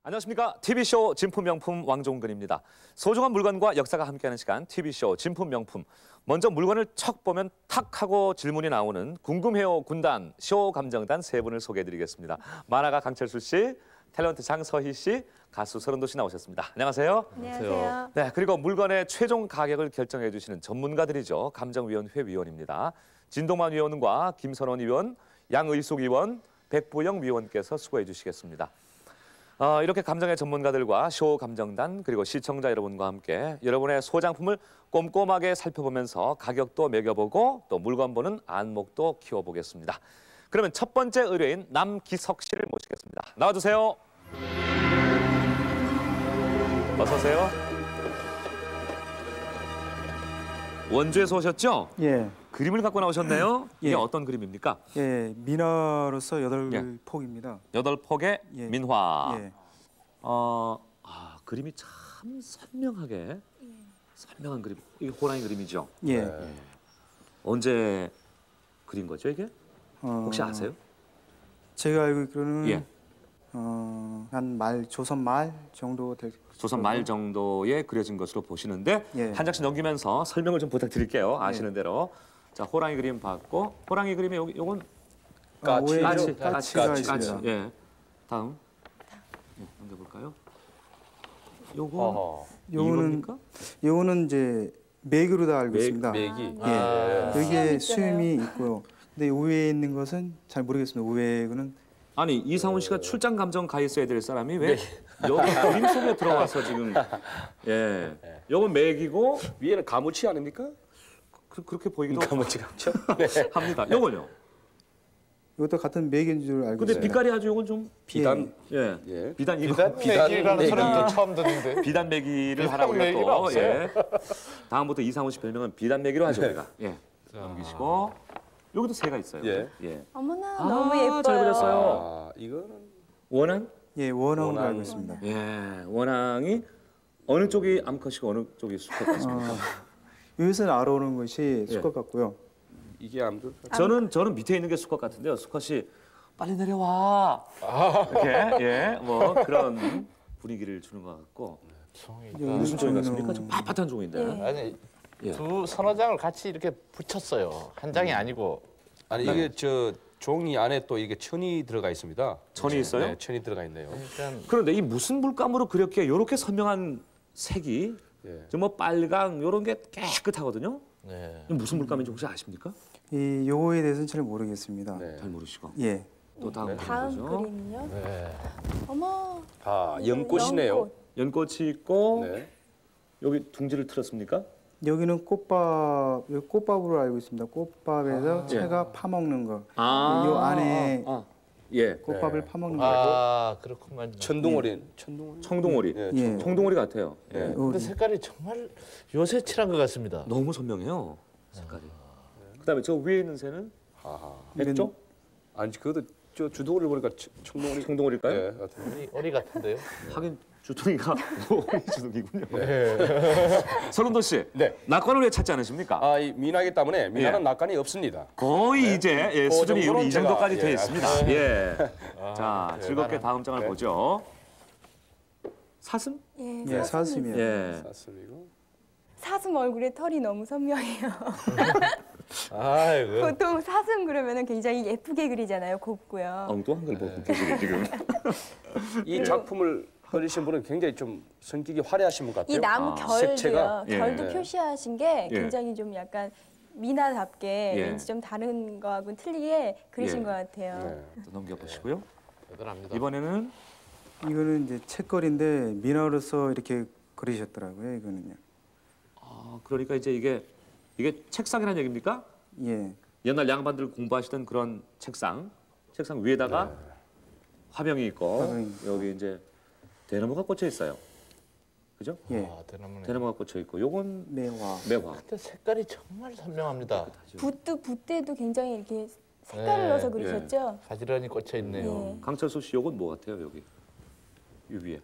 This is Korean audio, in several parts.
안녕하십니까. TV쇼 진품명품 왕종근입니다. 소중한 물건과 역사가 함께하는 시간 TV쇼 진품명품. 먼저 물건을 척 보면 탁 하고 질문이 나오는 궁금해요 군단 쇼 감정단 세 분을 소개해드리겠습니다. 만화가 강철수 씨, 탤런트 장서희 씨, 가수 서른도 씨 나오셨습니다. 안녕하세요. 안녕하세요. 네, 그리고 물건의 최종 가격을 결정해 주시는 전문가들이죠. 감정위원회 위원입니다. 진동만 위원과 김선원 위원, 양의숙 위원, 백보영 위원께서 수고해 주시겠습니다. 이렇게 감정의 전문가들과 쇼 감정단 그리고 시청자 여러분과 함께 여러분의 소장품을 꼼꼼하게 살펴보면서 가격도 매겨보고 또 물건 보는 안목도 키워보겠습니다. 그러면 첫 번째 의뢰인 남기석 씨를 모시겠습니다. 나와주세요. 어서 오세요. 원주에서 오셨죠? 예. 그림을 갖고 나오셨네요. 예. 이게 어떤 그림입니까? 예, 민화로서 예. 8폭입니다. 8폭의 예. 민화. 예. 그림이 참 선명하게 선명한 그림. 이게 호랑이 그림이죠? 예. 언제 그린 거죠, 이게? 혹시 아세요? 제가 알고 있기로는 예. 한 조선 말 정도 될 조선 말 정도에 그려진 것으로 보시는데 예. 한 장씩 넘기면서 설명을 좀 부탁드릴게요. 아시는 대로. 자, 호랑이 그림 봤고 호랑이 그림에 요건 까치가 까치. 있습니다. 예. 다음. 예, 넘겨볼까요? 요거 이겁니까? 요거는 이제 맥으로 다 알고 있습니다. 맥이. 예. 여기에 수염 있잖아요. 수염이 있고요. 근데 우회에 있는 것은 잘 모르겠습니다. 우회는 아니 이상훈 씨가 출장 감정 가 있어야 될 사람이 왜 여기 그림 속에 들어와서 지금 예. 요건 맥이고 위에는 가무치 아닙니까? 그렇게 보이기도 가무치가 그렇죠? 합니다. 요건요. 이것도 같은 맥인 줄 알고 근데 있어요. 빛깔이 아주 요건 좀 비단. 예. 예. 비단 이거 비단맥이라는 소리는 또 처음 듣는데. 비단 매기를 하라고 매기가 또 없어요? 예. 다음부터 이상훈 씨 별명은 비단 매기로 하죠 우리가. 예. 넘기시고 여기도 새가 있어요. 예. 예. 어머나 아, 너무 예뻐요. 잘 그렸어요. 이거는 원앙? 예, 원앙으로 원앙. 알고 있습니다. 예. 원앙이 어느 쪽이 암컷이고 어느 쪽이 수컷 같습니까? 여기서 알아오는 것이 예. 수컷 같고요. 이게 암들. 저는 밑에 있는 게 수컷 같은데요. 수컷이 빨리 내려와. 이렇게 예. 뭐 그런 분위기를 주는 것 같고. 무슨 종이 같습니까? 좀 빳빳한 종인데. 예. 아니 예. 두 서너 장을 같이 이렇게 붙였어요. 한 장이 아니고. 아니 이게 저 종이 안에 또 이게 천이 들어가 있습니다. 천이 있어요? 네, 천이 들어가 있네요. 그러니까 그런데 이 무슨 물감으로 그렇게 이렇게 선명한 색이 예. 좀 뭐 빨강 이런 게 깨끗하거든요. 네. 이게 무슨 물감인지 혹시 아십니까? 이 요거에 대해서는 잘 모르겠습니다. 네. 잘 모르시고. 예. 또 다음 다음 보죠. 그림은요? 네. 어머. 연꽃이네요. 연꽃. 연꽃이 있고 네. 여기 둥지를 틀었습니까? 여기는 꽃밥, 여기 꽃밥으로 알고 있습니다. 꽃밥에서 채가 파먹는 거. 요 안에 예. 꽃밥을 네. 파먹는 거. 아 그렇구만. 천둥오리. 천둥오리. 청동오리. 예. 예. 청동오리 같아요. 예. 예. 근데 색깔이 정말 요새 칠한 것 같습니다. 너무 선명해요. 색깔이. 그다음에 저 위에 있는 새는 아하. 백조? 아니 그것도 저 주둥오리를 보니까 청동오리. 청동오리일까요? 예. 같은. 오리 같은데요? 하긴 주둥이가 오리 주둥이군요. 서른도 씨, 네. 낙관을 왜 찾지 않으십니까? 이 민화이기 때문에 민화는 낙관이 없습니다. 거의 이제 예, 수준이 정도는 이 정도까지 제가, 돼 예, 있습니다. 예. 자, 즐겁게 대단한- 다음 장을 보죠. 사슴? 예, 예, 사슴이요. 예. 사슴이고. 사슴 얼굴에 털이 너무 선명해요. 아이고. 보통 사슴 그러면은 굉장히 예쁘게 그리잖아요. 곱고요. 엉뚱한 걸 보고 계시네 지금. 이 작품을 그리신 분은 굉장히 좀 성격이 화려하신 분 같아요. 이 나무 결도요. 색채가. 예. 결도 표시하신 게 예. 굉장히 좀 약간 미나답게 예. 왠지 좀 다른 거하고는 틀리게 그리신 예. 것 같아요. 네. 또 넘겨보시고요. 대단합니다. 이번에는 이거는 이제 책거리인데 민화로서 이렇게 그리셨더라고요. 이거는요. 그러니까 이제 이게 책상이라는 얘기입니까? 예. 옛날 양반들 공부하시던 그런 책상 위에다가 화병이 있고 화병이 여기 이제 대나무가 꽂혀 있어요. 그죠? 예. 아, 대나무네. 대나무가 꽂혀 있고 요건 매화. 매화. 근데 색깔이 정말 선명합니다. 붓대도 굉장히 이렇게 색깔을 네, 넣어서 그리셨죠? 가지런히 꽂혀 있네요. 예. 강철수 씨 요건 뭐 같아요 여기? 이 위에.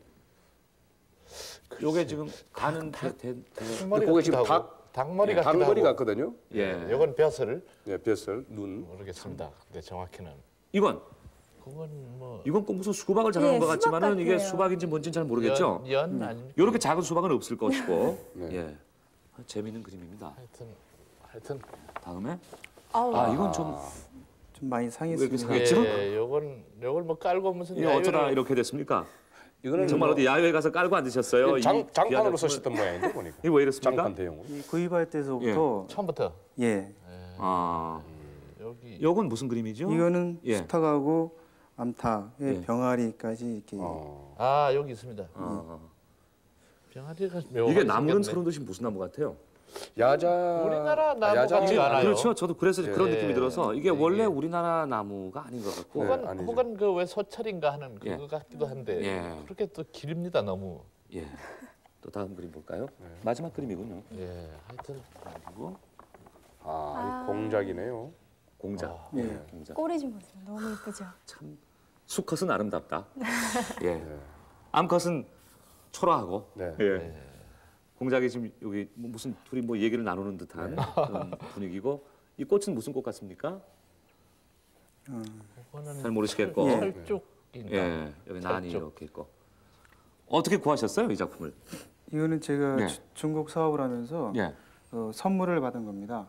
요게 지금 가는 닭머리 그게 지금 같기도 하고, 닭머리 같기도 닭머리 하고. 같거든요. 예. 이건 벼슬 예, 뱃살, 눈. 모르겠습니다. 근데 정확히는 이건 그건 뭐 이건 꼭 무슨 수박을 자르는 예, 것 수박 같지만은 이게 같아요. 수박인지 뭔지는 잘 모르겠죠. 연 아닙니까? 이렇게 작은 수박은 없을 것이고. 네. 예. 재미있는 그림입니다. 하여튼 다음에 아우. 이건 좀 좀 많이 왜 상했습니다. 이렇게 상했죠? 예, 요걸 뭐 깔고 무슨 이게 어쩌다 야유를- 이렇게 됐습니까? 이거는 정말 뭐 어디 야외에 가서 깔고 앉으셨어요? 이 귀한 장판으로 작품을? 쓰셨던 모양인데 보니까. 이게 왜 이랬습니까? 장판 대용으로. 이 구입할 때서부터 처음부터 예, 아, 여기 요건 무슨 그림이죠? 이거는 예. 수탉하고 암탉의 예. 병아리까지 이렇게 여기 있습니다. 병아리가 이게 묘하게 나무는 생겼네. 서른 듯이 무슨 나무 같아요? 야자. 우리나라 나무 야자 같지가 않아요. 그렇죠. 저도 그래서 그런 예. 느낌이 들어서 이게 예. 원래 우리나라 나무가 아닌 것 같고. 혹은 아니죠. 혹은 그 왜 소철인가 하는 예. 그거 같기도 한데 예. 그렇게 또 기릅니다 너무. 예. 또 다음 그림 볼까요? 마지막 그림이군요. 예, 하여튼 그리고 이 공작이네요. 공작. 예. 공작. 꼬리 좀 보세요. 너무 예쁘죠? 참 수컷은 아름답다. 예. 암컷은 초라하고. 네. 예. 공작이 지금 여기 무슨 둘이 뭐 얘기를 나누는 듯한 그런 분위기고 이 꽃은 무슨 꽃 같습니까? 그거는 잘 모르시겠고. 예. 철쭉인가. 예. 여기 난이 철쭉. 이렇게 있고. 어떻게 구하셨어요 이 작품을? 이거는 제가 예. 중국 사업을 하면서 예. 선물을 받은 겁니다.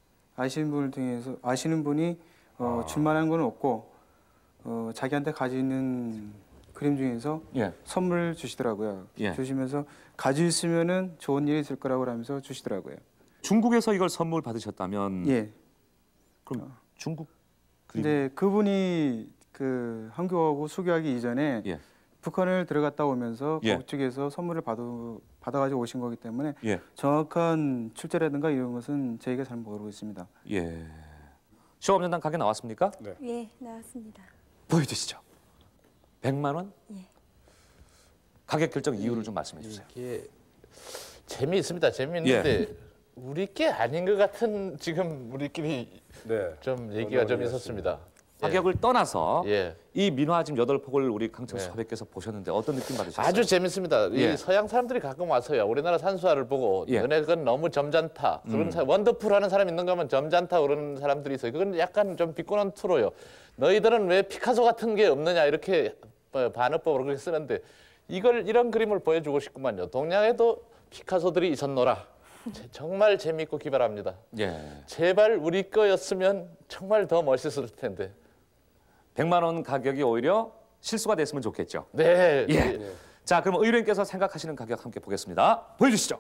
아시는 분이 줄 만한 건 없고 자기한테 가지고 있는 그림 중에서 예. 선물 주시더라고요. 예. 주시면서 가지고 있으면은 좋은 일이 있을 거라고 하면서 주시더라고요. 중국에서 이걸 선물 받으셨다면 예. 그럼 중국 그림 근데 그분이 그 한교하고 수교하기 이전에 예. 북한을 들어갔다 오면서 예. 그쪽에서 선물을 받아가지고 오신 거기 때문에 예. 정확한 출처라든가 이런 것은 저희가 잘 모르고 있습니다. 예. 쇼업연단 가게 나왔습니까? 예, 나왔습니다. 보여주시죠. 100만 원? 예. 가격 결정 이유를 좀 말씀해 주세요. 이게 재미있습니다. 재미있는데 우리 게 아닌 것 같은 지금 우리끼리 네. 좀 얘기가 좀 있었습니다. 가격을 떠나서 예. 이 민화 지금 8폭을 우리 강철수 네. 화백께서 보셨는데 어떤 느낌 받으셨어요? 아주 재밌습니다. 예. 이 서양 사람들이 가끔 와서요. 우리나라 산수화를 보고 예. 너네 그건 너무 점잖다. 그런 원더풀하는 사람 있는가 하면 점잖다 그러는 사람들이 있어요. 그건 약간 좀 비꼬는 투로요. 너희들은 왜 피카소 같은 게 없느냐 이렇게 반어법으로 그렇게 쓰는데 이런 그림을 보여주고 싶구만요. 동양에도 피카소들이 있었노라. 정말 재미있고 기발합니다. 예. 제발 우리 거였으면 정말 더 멋있을 텐데. 100만 원 가격이 오히려 실수가 됐으면 좋겠죠. 네. 예. 자, 그럼 의뢰인께서 생각하시는 가격 함께 보겠습니다. 보여주시죠.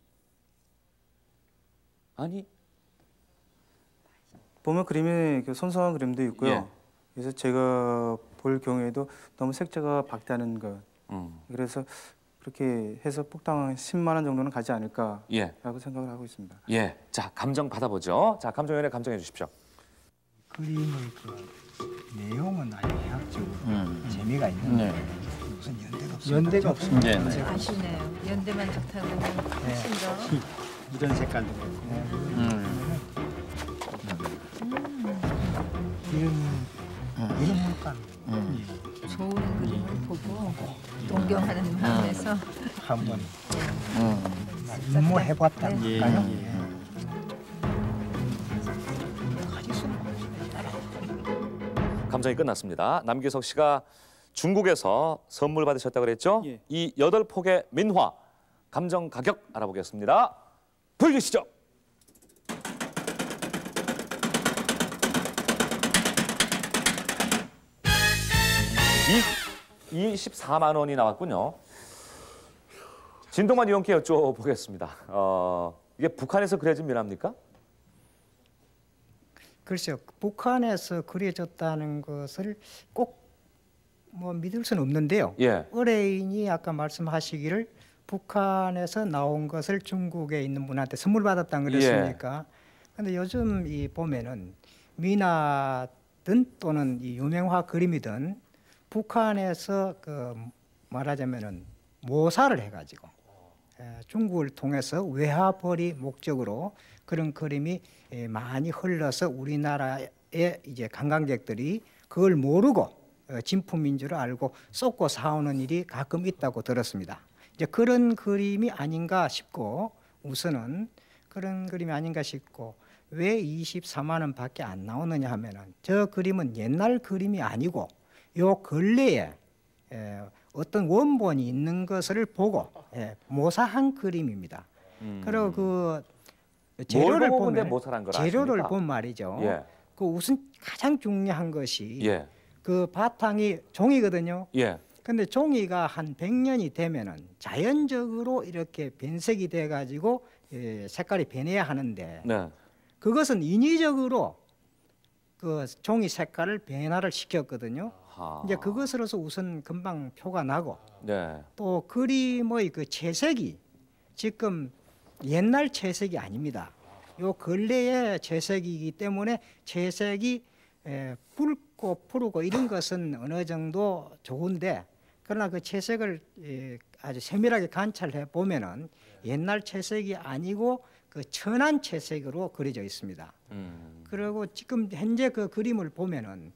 아니, 보면 그림에 그 선선한 그림도 있고요. 예. 그래서 제가 볼 경우에도 너무 색채가 밝다는 것. 그래서 그렇게 해서 폭당 10만 원 정도는 가지 않을까라고 예. 생각을 하고 있습니다. 예. 자, 감정 받아보죠. 자, 감정위원회 감정해 주십시오. 그림의 그 내용은 아주 해학적으로 재미가 있는데 무슨 연대가 없습니다. 연대가 없습니다. 아시네요. 연대만 좋다고는 훨씬 더. 이런 색깔도 있고 이런 물감 좋은 그림을 보고 동경하는 마음에서 한번 해봤다니까요. 감정이 끝났습니다. 남규석 씨가 중국에서 선물 받으셨다고 그랬죠? 예. 이 8폭의 민화 감정 가격 알아보겠습니다. 보여주시죠. 이 24만 원이 나왔군요. 진동만 의원께 여쭤보겠습니다. 이게 북한에서 그려진 민화입니까? 글쎄요, 북한에서 그려졌다는 것을 꼭 뭐 믿을 수는 없는데요. 예. 의뢰인이 아까 말씀하시기를 북한에서 나온 것을 중국에 있는 분한테 선물 받았다는 그랬으니까. 근데 요즘 이 보면은 미나든 또는 이 유명화 그림이든 북한에서 그 말하자면은 모사를 해가지고 중국을 통해서 외화벌이 목적으로 그런 그림이 많이 흘러서 우리나라에 이제 관광객들이 그걸 모르고 진품인 줄 알고 쏟고 사오는 일이 가끔 있다고 들었습니다. 이제 그런 그림이 아닌가 싶고 우선은 그런 그림이 아닌가 싶고 왜 24만 원밖에 안 나오느냐 하면은 저 그림은 옛날 그림이 아니고 요 근래에 어떤 원본이 있는 것을 보고 모사한 그림입니다. 그리고 그 재료를 보고 근데 보면 모사란 걸 재료를 아십니까? 보면 말이죠. 예. 그 우선 가장 중요한 것이 예. 그 바탕이 종이거든요. 예. 근데 종이가 한 100년이 되면은 자연적으로 이렇게 변색이 돼 가지고 색깔이 변해야 하는데 네. 그것은 인위적으로 그 종이 색깔을 변화를 시켰거든요. 하. 이제 그것으로서 우선 금방 표가 나고 네. 또 그림의 그 채색이 지금 옛날 채색이 아닙니다. 요 근래의 채색이기 때문에 채색이 붉고 푸르고 이런 것은 어느 정도 좋은데 그러나 그 채색을 아주 세밀하게 관찰해 보면은 옛날 채색이 아니고 그 천한 채색으로 그려져 있습니다. 그리고 지금 현재 그 그림을 보면은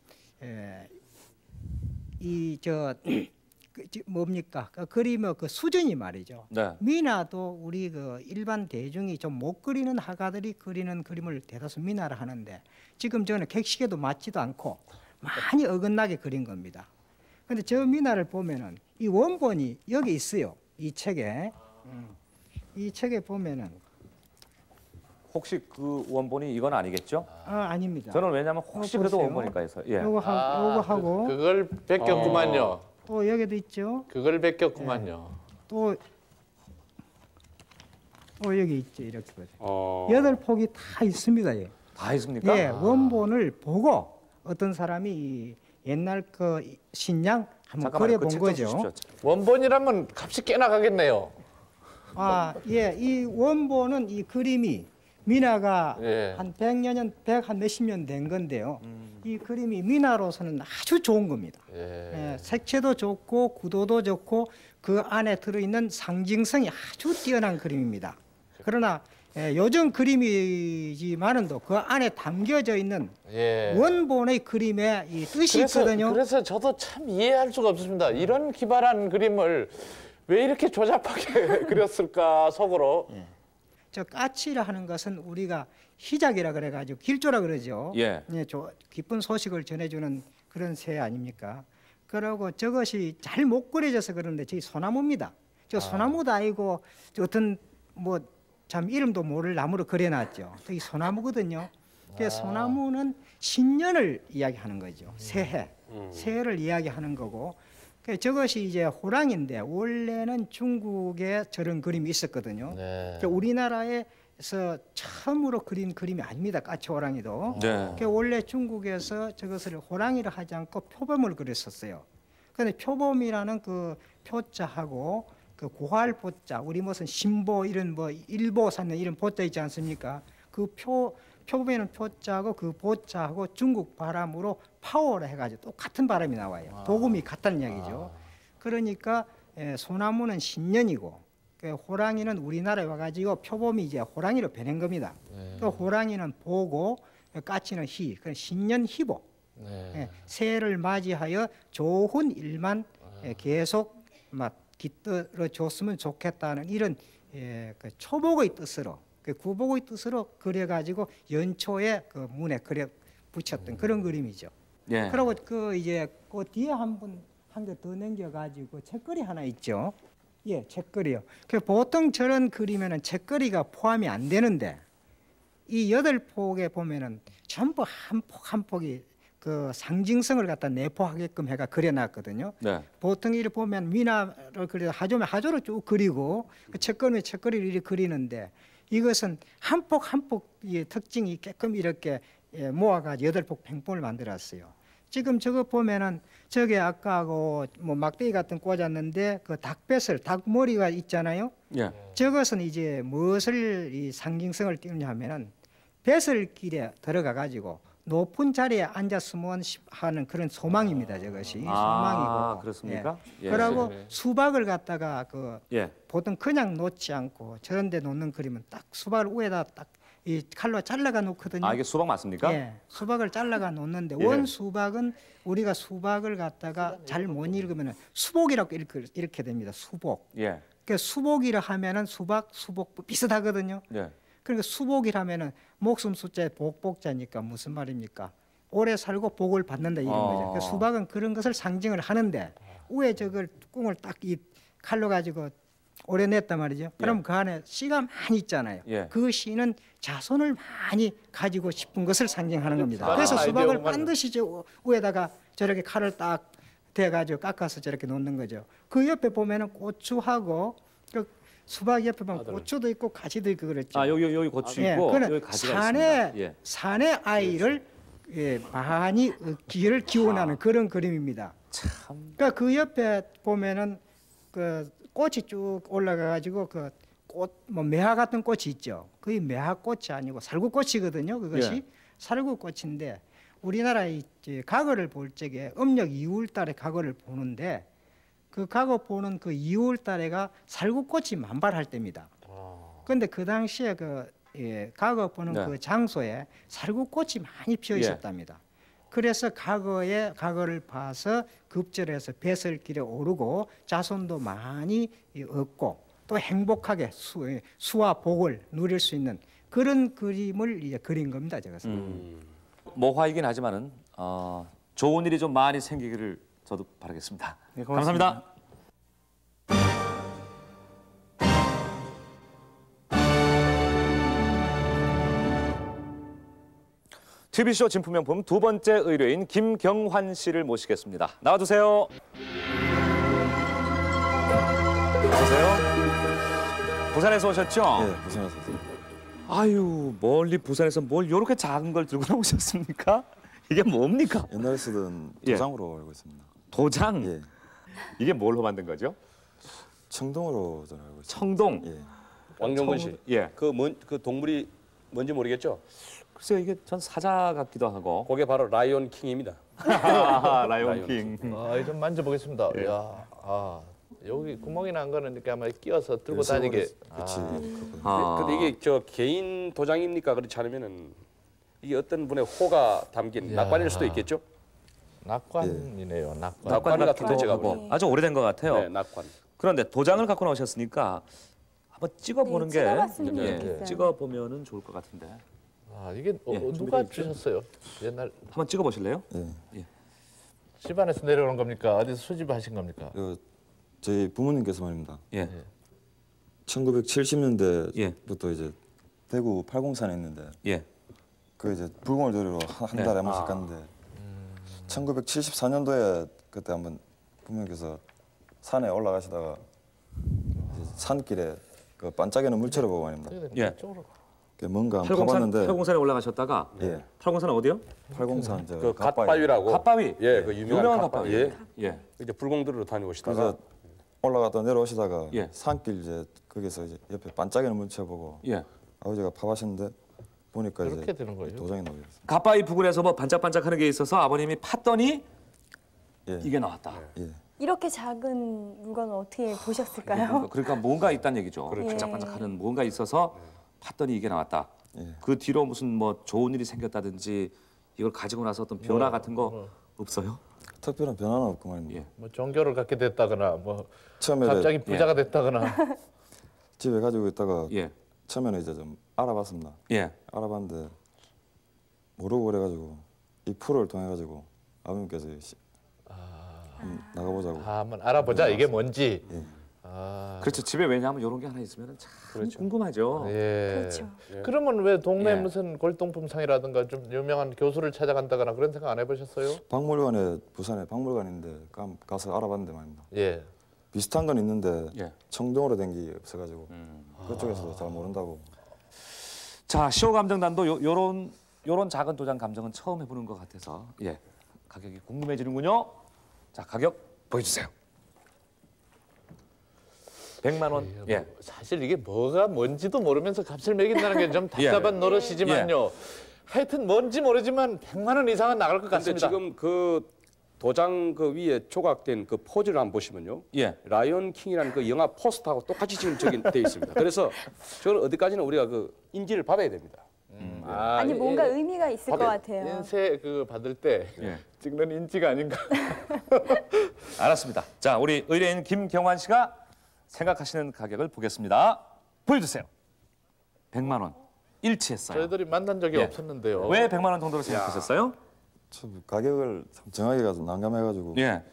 이저 뭡니까 그 그림의 그 수준이 말이죠. 네. 미나도 우리 그 일반 대중이 좀 못 그리는 화가들이 그리는 그림을 대다수 미나를 하는데 지금 저는 객식에도 맞지도 않고 많이 어긋나게 그린 겁니다. 근데 저 미나를 보면은 이 원본이 여기 있어요. 이 책에 이 책에 보면은 혹시 그 원본이 이건 아니겠죠? 아닙니다. 저는 왜냐하면 혹시 그래도 보세요. 원본일까 해서. 예. 요거 하고 그걸 베꼈구만요. 또 여기도 있죠. 그걸 베꼈구만요. 또 여기 있죠. 이렇게 보세요. 어. 8폭이 다 있습니다. 예. 다 있습니까? 예, 원본을 보고 어떤 사람이 이 옛날 그 신양 한번 그려 본 거죠. 원본이라면 값이 꽤 나가겠네요. 예, 이 원본은 이 그림이 미나가 예. 한 100년, 100한 몇십 년 된 건데요. 이 그림이 미나로서는 아주 좋은 겁니다. 예. 색채도 좋고 구도도 좋고 그 안에 들어있는 상징성이 아주 뛰어난 그림입니다. 그러나 요즘 그림이지만은도 그 안에 담겨져 있는 예. 원본의 그림에 이 뜻이 있거든요. 그래서 저도 참 이해할 수가 없습니다. 이런 기발한 그림을 왜 이렇게 조잡하게 그렸을까 속으로. 저 까치라 하는 것은 우리가 희작이라 그래가지고 길조라 그러죠. 예. 기쁜 소식을 전해주는 그런 새 아닙니까? 그러고 저것이 잘 못 그려져서 그러는데 저기 소나무입니다. 저 소나무도 아니고 저 어떤 뭐 참 이름도 모를 나무로 그려놨죠. 저기 소나무거든요. 그 소나무는 신년을 이야기하는 거죠. 새해, 새해를 이야기하는 거고. 저것이 이제 호랑인데 원래는 중국에 저런 그림이 있었거든요. 네. 우리나라에서 처음으로 그린 그림이 아닙니다. 까치호랑이도. 네. 원래 중국에서 저것을 호랑이를 하지 않고 표범을 그렸었어요. 그런데 표범이라는 그 표자하고 그 고할보자, 우리 무슨 신보 이런 뭐 일보사는 이런 보자 있지 않습니까? 그 표범에는 표자하고 그 보자하고 중국 바람으로 파워를 해가지고 똑같은 바람이 나와요. 도금이 같다는 이야기죠. 그러니까 소나무는 신년이고 호랑이는 우리나라에 와가지고 표범이 이제 호랑이로 변한 겁니다. 또 호랑이는 보고 까치는 희, 그런 신년 희보. 새해를 맞이하여 좋은 일만 계속 막 깃들어 줬으면 좋겠다는 이런 그 초복의 뜻으로 그 구복의 뜻으로 그려가지고 연초에 그 문에 그려 붙였던 그런 그림이죠. 예. 그리고 그 이제 그 뒤에 한 개 더 남겨가지고 책거리 하나 있죠. 예, 책거리요. 그 보통 저런 그림에는 책거리가 포함이 안 되는데 이 8폭에 보면은 전부 한 폭 한 폭이 그 상징성을 갖다 내포하게끔 해가 그려놨거든요. 네. 보통 이를 보면 미나를 그려 하조면 하조를 쭉 그리고 그 책거리면 책거리를 이렇게 그리는데 이것은 한 폭 한 폭의 특징이 깨끔 이렇게 모아가지고 8폭 팽봉을 만들었어요. 지금 저거 보면은 저게 아까하고 뭐 막대기 같은 거 꽂았는데 그 닭뱃을 닭머리가 있잖아요. 예. 저것은 이제 무엇을 이 상징성을 띄우냐 하면은 뱃을길에 들어가 가지고 높은 자리에 앉았으면 하는 그런 소망입니다. 저것이 소망이고. 그렇습니까? 예. 그러고 네. 수박을 갖다가 그 예. 보통 그냥 놓지 않고 저런 데 놓는 그림은 딱 수박을 위에다 딱 이 칼로 잘라가 놓거든요. 이게 수박 맞습니까? 예, 수박을 잘라가 놓는데 예. 원 수박은 우리가 수박을 갖다가 잘 못 읽으면 수복이라고 이렇게 됩니다. 수복. 예. 그 수복이라 하면은 수박 비슷하거든요. 예. 그러니까 수복이라면은 목숨 숫자에 복복자니까 무슨 말입니까? 오래 살고 복을 받는다 이런 거죠. 그 수박은 그런 것을 상징을 하는데 위에 저걸 꿍을 딱 이 칼로 가지고 오래 냈단 말이죠. 그럼 그 안에 씨가 많이 있잖아요. 예. 그 씨는 자손을 많이 가지고 싶은 것을 상징하는 겁니다. 아, 그래서 수박을 아이디어만. 반드시 저 위에다가 저렇게 칼을 딱 대가지고 깎아서 저렇게 놓는 거죠. 그 옆에 보면은 고추하고 그 수박 옆에 보면 고추도 있고 가지도 있고 그랬죠. 아 여기 고추 예, 있고 그거는 여기 가지가 산에 있습니다. 예. 산의 아이를 많이 기를 기원하는 그런 그림입니다. 참. 그러니까 그 옆에 보면은 그 꽃이 쭉 올라가 가지고 그 꽃 뭐 매화 같은 꽃이 있죠. 그게 매화 꽃이 아니고 살구꽃이거든요. 그것이 예. 살구꽃인데 우리나라 이제 과거를 볼 적에 음력 2월달에 과거를 보는데 그 과거 보는 그 2월달에가 살구꽃이 만발할 때입니다. 그런데 그 당시에 그 과거 보는 네. 그 장소에 살구꽃이 많이 피어 있었답니다. 그래서 과거를 봐서 급절해서 배설길에 오르고 자손도 많이 얻고 또 행복하게 수와 복을 누릴 수 있는 그런 그림을 이제 그린 겁니다. 저것은. 모화이긴 하지만은 좋은 일이 좀 많이 생기기를 저도 바라겠습니다. 네, 고맙습니다. 감사합니다. TV쇼 진품명품 두 번째 의뢰인 김경환 씨를 모시겠습니다. 나와주세요. 안녕하세요. 부산에서 오셨죠? 네, 부산에서 왔어요. 아유, 멀리 부산에서 뭘 이렇게 작은 걸 들고 나오셨습니까? 이게 뭡니까? 옛날에 쓰던 예. 도장으로 알고 있습니다. 도장. 예, 이게 뭘로 만든 거죠? 청동으로 저는 알고 있습니다. 청동. 예, 왕정근 씨, 예. 그 동물이 뭔지 모르겠죠? 글쎄요, 이게 전 사자 같기도 하고. 그게 바로 라이온 킹입니다. 라이온 킹. 아, 좀 만져보겠습니다. 야, 여기 구멍이 난 거는 이렇게 아마 끼워서 들고 다니게. 그렇지. 근데 이게 저 개인 도장입니까? 그렇지 않으면은 이게 어떤 분의 호가 담긴 낙관일 수도 있겠죠? 낙관이네요. 낙관. 낙관 같은데 제가 하고 보기엔. 아주 오래된 것 같아요. 네, 낙관. 그런데 도장을 갖고 나오셨으니까 한번 찍어보는 네, 게 찍어봤으면 예, 좋겠어요. 찍어보면은 좋을 것 같은데. 이게 예, 누가 주셨어요? 옛날 한번 찍어보실래요? 예. 집안에서 내려오는 겁니까? 어디서 수집하신 겁니까? 저희 부모님께서 말입니다. 예. 1970년대부터 이제 대구 팔공산에 있는데 예. 그 이제 불공을 들으러 한 달에 한 번씩 갔는데 1974년도에 그때 한번 부모님께서 산에 올라가시다가 이제 산길에 그 반짝이는 물체를 보고 말입니다. 예. 이쪽으로. 뭔가 한번 가봤는데 팔공산에 올라가셨다가 예, 팔공산은 어디요? 팔공산 저 그 갓바위. 갓바위라고. 갓바위. 예, 그 유명한 갓바위. 예. 예. 이제 불공들으러 다녀오시다가 그래서 올라갔다 내려오시다가 예. 산길 이제 거기서 이제 옆에 반짝이는 물체 보고 예. 아버지가 파봤는데 보니까 그렇게 이제 되는 거예요? 도장이 나오고 있어요. 갓바위 부근에서 뭐 반짝반짝하는 게 있어서 아버님이 팠더니 예. 이게 나왔다. 예. 이렇게 작은 물건을 어떻게 보셨을까요? 그러니까 뭔가 있다는 얘기죠. 그렇죠. 반짝반짝하는 뭔가 있어서 팠더니 이게 나왔다. 예. 그 뒤로 무슨 뭐 좋은 일이 생겼다든지 이걸 가지고 나서 어떤 변화 같은 거 없어요? 특별한 변화는 없고 말입니다. 예. 뭐 종교를 갖게 됐다거나 뭐 처음에 갑자기 부자가 됐다거나. 집에 가지고 있다가 예. 처음에는 이제 좀 알아봤습니다. 예. 알아봤는데 모르고 그래가지고 이 프로를 통해 가지고 아버님께서 나가보자고. 한번 알아보자. 이게 뭔지. 예. 그렇죠. 집에 왜냐하면 이런 게 하나 있으면 참 궁금하죠. 예. 그렇죠. 그러면 왜 동네 예. 무슨 골동품상이라든가 좀 유명한 교수를 찾아간다거나 그런 생각 안 해보셨어요? 박물관에 부산에 박물관인데 가서 알아봤는데 말입니다. 예. 비슷한 건 있는데 예. 청동으로 된 게 없어가지고 그쪽에서도 잘 모른다고. 자, 시호 감정단도 요런 작은 도장 감정은 처음 해보는 것 같아서 예. 가격이 궁금해지는군요. 자, 가격 보여주세요. 100만 원. 예. 사실 이게 뭐가 뭔지도 모르면서 값을 매긴다는 게 좀 답답한 노릇이지만요. 하여튼 뭔지 모르지만 100만 원 이상은 나갈 것 근데 같습니다. 지금 그 도장 그 위에 조각된 그 포즈를 한번 보시면요. 예. 라이온 킹이라는 그 영화 포스터하고 똑같이 지금 저기 돼 있습니다. 그래서 저는 어디까지는 우리가 그 인지를 받아야 됩니다. 아니 뭔가 의미가 있을 것 같아요. 인쇄 그 받을 때 예. 찍는 인지가 아닌가. 알았습니다. 자, 우리 의뢰인 김경환 씨가 생각하시는 가격을 보겠습니다. 보여주세요. 100만 원. 일치했어요. 저희들이 만난 적이 예. 없었는데요. 왜 100만 원 정도로 생각하셨어요? 참 가격을 참 정하게 가서 난감해가지고 예.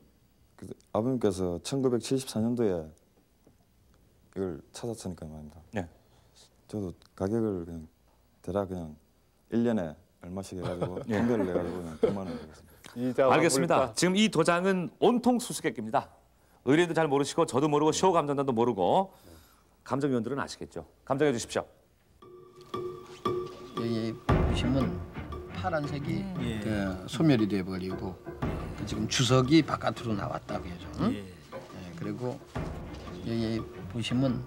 아버님께서 1974년도에 이걸 찾았으니까 말입니다. 예. 저도 가격을 그냥 대략 그냥 1년에 얼마씩 해가지고 분배를 내가지고 그냥 9만 원 되겠습니다. 알겠습니다. 지금 이 도장은 온통 수수께끼입니다. 의뢰도 잘 모르시고 저도 모르고 쇼 감정단도 모르고 감정위원들은 아시겠죠. 감정해 주십시오. 여기 보시면 파란색이 그 소멸이 돼버리고 지금 주석이 바깥으로 나왔다 그죠? 응? 예, 그리고 여기 보시면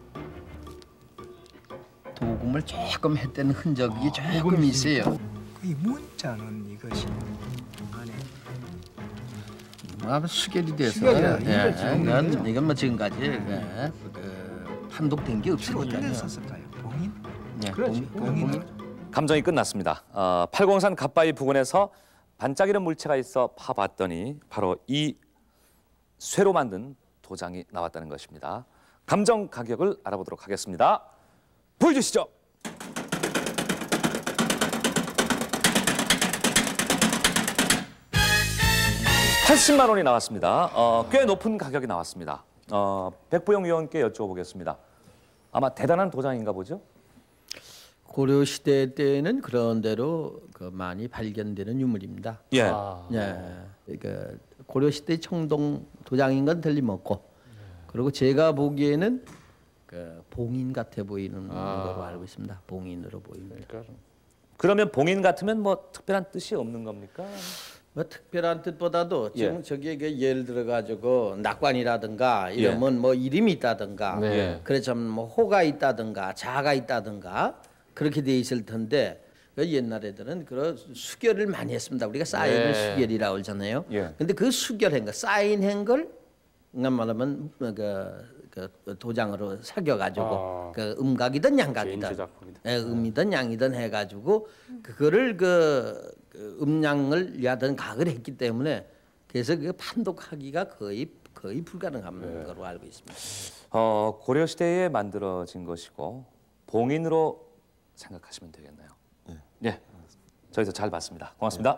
도금을 조금 했던 흔적이 조금 있어요. 이 문자는 이것이 안에 수결이 돼서 이건 뭐 지금까지 그 판독된 게 없으니까요. 썼을까요? 봉인? 예, 그렇지. 봉인. 감정이 끝났습니다. 팔공산 갓바위 부근에서 반짝이는 물체가 있어 파봤더니 바로 이 쇠로 만든 도장이 나왔다는 것입니다. 감정 가격을 알아보도록 하겠습니다. 보여주시죠. 80만 원이 나왔습니다. 꽤 높은 가격이 나왔습니다. 백보영 위원께 여쭤보겠습니다. 아마 대단한 도장인가 보죠? 고려 시대 때는 그런 대로 그 많이 발견되는 유물입니다. 예. 그러니까 고려 시대 청동 도장인 건 틀림없고, 그리고 제가 보기에는 그 봉인 같아 보이는 거로 알고 있습니다. 봉인으로 보입니다. 그러면 봉인 같으면 뭐 특별한 뜻이 없는 겁니까? 뭐 특별한 뜻보다도 지금 저기에 그 예를 들어 가지고 낙관이라든가 이러면 뭐 이름이 있다든가, 그래서 뭐 호가 있다든가 자가 있다든가 그렇게 돼 있을 텐데, 그 옛날 애들은 그런 수결을 많이 했습니다. 우리가 사인을 수결이라고 하잖아요. 근데 그 수결한 거, 사인한 걸 말하면 그 도장으로 새겨가지고 그 음각이든 양각이든 음이든 양이든 해가지고 그거를 그 음양을 야든 각을 했기 때문에 그래서 그 판독하기가 거의 불가능한 거로 알고 있습니다. 고려 시대에 만들어진 것이고 봉인으로 생각하시면 되겠네요. 예, 저희도 잘 봤습니다. 고맙습니다.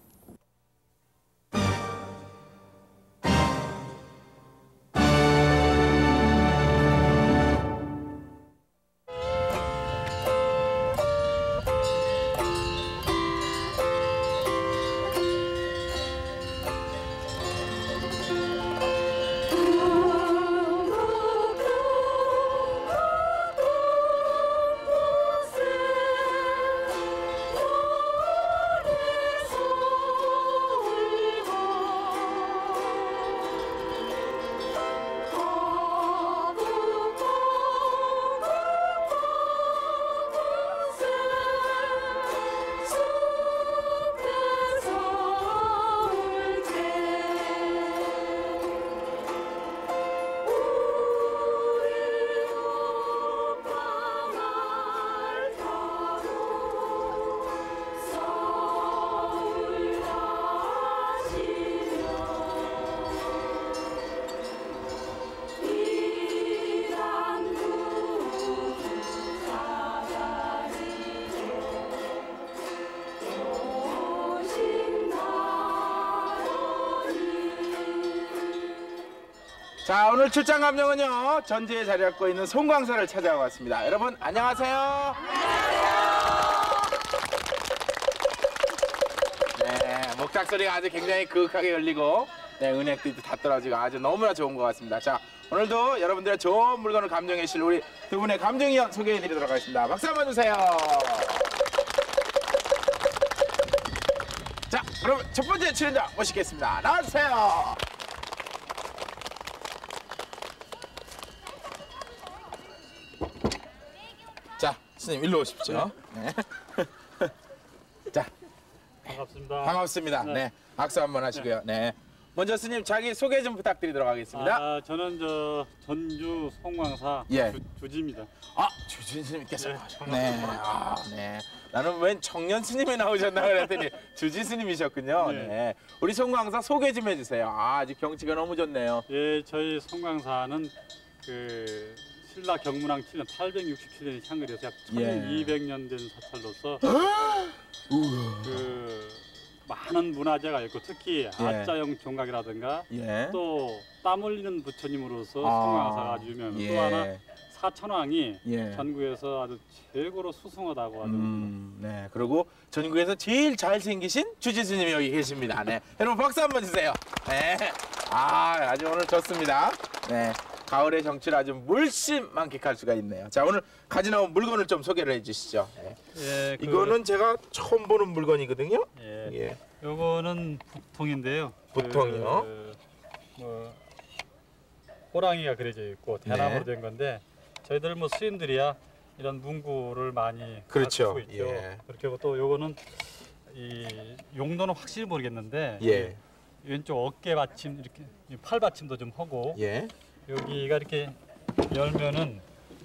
자, 오늘 출장 감정은요, 전주에 자리 잡고 있는 송광사를 찾아왔습니다. 여러분 안녕하세요. 네, 목탁 소리가 아주 굉장히 그윽하게 열리고, 네, 은행들도 다 떨어지고 아주 너무나 좋은 것 같습니다. 자, 오늘도 여러분들의 좋은 물건을 감정해 주실 우리 두 분의 감정위원 소개해드리도록 하겠습니다. 박수 한번 주세요. 자, 그럼 첫 번째 출연자 모시겠습니다. 나와주세요. 자, 스님 일로 오십시오. 네. 자, 반갑습니다. 반갑습니다. 네, 박수 한번 하시고요. 네, 먼저 스님 자기 소개 좀 부탁드리도록 하겠습니다. 저는 전주 송광사 주지입니다. 아, 주지 스님께서 네, 네. 나는 웬 청년 스님이 나오셨나 그랬더니 주지 스님이셨군요. 네. 우리 송광사 소개 좀 해주세요. 아주 경치가 너무 좋네요. 예, 저희 송광사는 신라 경문왕 7년 867년에 창건해서 약 1200년 된 사찰로서 많은 문화재가 있고 특히 아자형 종각이라든가 또 땀 흘리는 부처님으로서 송황사가 아주 유명해요. 또 하나 사천왕이 전국에서 아주 최고로 수승하다고 하죠. 네. 그리고 전국에서 제일 잘생기신 주지스님이 여기 계십니다. 네. 여러분 박수 한번 주세요. 네. 아주 오늘 좋습니다. 네. 가을의 정취를 아주 물씬 만끽할 수가 있네요. 자, 오늘 가지 나온 물건을 좀 소개를 해주시죠. 네. 이거는 제가 처음 보는 물건이거든요. 요거는 북통인데요. 북통이요? 뭐 호랑이가 그려져 있고 대나무로 된 건데 저희들 뭐 스님들이야 이런 문구를 많이 그렇죠. 쓰고 있죠. 그렇게 하고 또 요거는 이 용도는 확실히 모르겠는데 왼쪽 어깨 받침 이렇게 팔 받침도 좀 하고 여기가 이렇게 열면은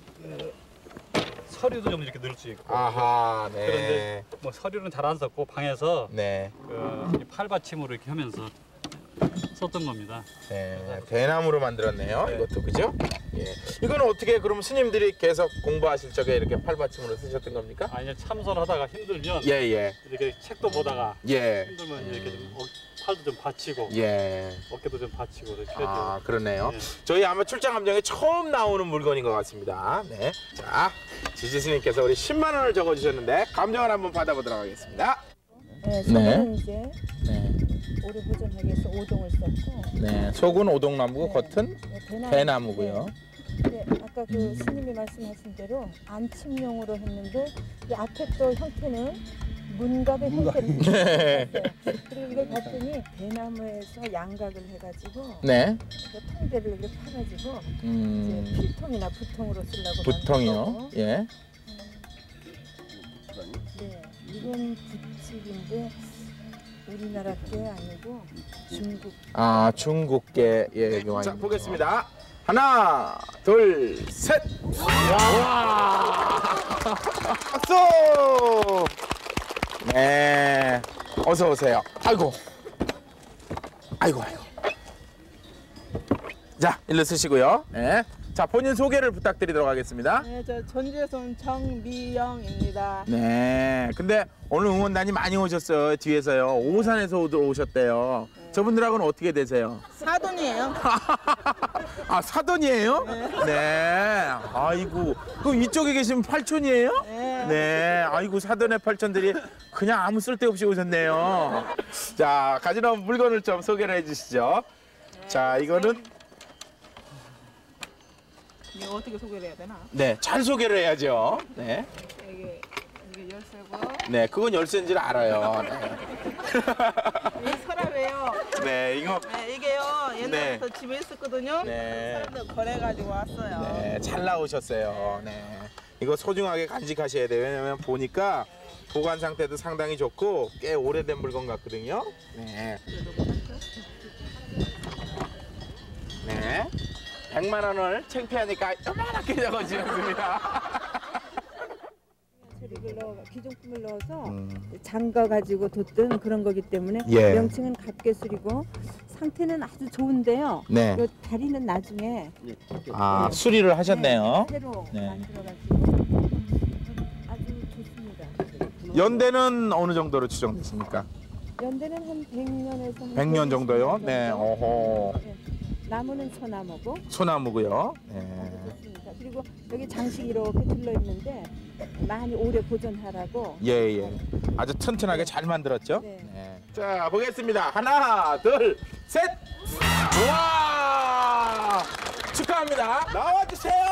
서류도 좀 이렇게 넣을 수 있고. 그런데 뭐 서류는 잘 안 썼고 방에서 그 팔 받침으로 이렇게 하면서 썼던 겁니다. 대나무로 만들었네요. 이것도 그죠? 이거는 어떻게 그럼 스님들이 계속 공부하실 적에 이렇게 팔받침으로 쓰셨던 겁니까? 아니 참선하다가 힘들면 이렇게 책도 보다가 힘들면 이렇게 좀 팔도 좀 받치고 어깨도 좀 받치고 이렇게 하죠. 그러네요. 저희 아마 출장 감정에 처음 나오는 물건인 것 같습니다. 네. 자, 지지 스님께서 우리 10만 원을 적어주셨는데 감정을 한번 받아보도록 하겠습니다. 속은 이제 오래 보존하기 위해서 오동을 썼고 속은 오동나무고 겉은 대나무고요. 아까 그 스님이 말씀하신 대로 안침용으로 했는데 이 앞에 또 형태는 문갑의 형태를 했어요. 그리고 이걸 봤더니 대나무에서 양각을 해가지고 통대를 이렇게 파가지고 이제 필통이나 부통으로 쓰려고 부통이요? 이건 부칙인데 우리나라 게 아니고 중국. 중국계 자, 보겠습니다. 하나, 둘, 셋. 와! 박수! 네. 어서 오세요. 아이고. 자, 일로 쓰시고요. 자, 본인 소개를 부탁드리도록 하겠습니다. 저 전주에서 온 정미영입니다. 근데 오늘 응원단이 많이 오셨어요. 뒤에서요. 오산에서 오셨대요. 저분들하고는 어떻게 되세요? 사돈이에요. 사돈이에요? 아이고. 그럼 이쪽에 계시면 팔촌이에요? 아이고, 사돈의 팔촌들이 그냥 아무 쓸데없이 오셨네요. 자, 가져온 물건을 좀 소개를 해주시죠. 자, 이거는 이거 어떻게 소개를 해야 되나? 잘 소개를 해야죠. 이게 열쇠고. 그건 열쇠인지를 알아요. 이게 서랍이에요. 이거. 이게요. 옛날부터 집에 있었거든요. 사람들 거래가지고 왔어요. 잘 나오셨어요. 이거 소중하게 간직하셔야 돼요. 왜냐면 보니까 보관 상태도 상당히 좋고 꽤 오래된 물건 같거든요. 100만 원을 창피하니까 요만하게 적어주셨습니다. 기존품을 넣어서 잠가가지고 뒀던 그런 거기 때문에 명칭은 갑개술이고 상태는 아주 좋은데요. 요 다리는 나중에 수리를 하셨네요. 새로 만들어가지고 아주 좋습니다. 연대는 어느 정도로 추정되십니까? 연대는 한 100년에서 100년 정도요? 어허. 나무는 소나무고. 소나무고요. 좋습니다. 그리고 여기 장식이 이렇게 들러 있는데 많이 오래 보존하라고. 아주 튼튼하게 잘 만들었죠? 자, 보겠습니다. 하나, 둘, 셋. 와! 축하합니다. 나와주세요.